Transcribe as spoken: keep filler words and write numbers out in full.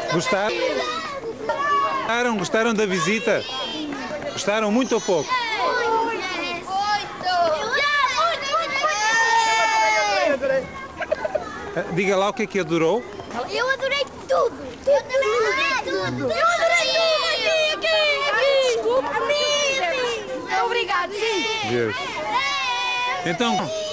Gostaram? Gostaram? Gostaram da visita? Gostaram muito ou pouco? Diga lá o que é que adorou. Eu adorei tudo. Eu também adorei tudo. Eu adorei tudo. Aqui, aqui, aqui. Desculpa. A mim, a mim. Obrigado, sim. Deus. Então...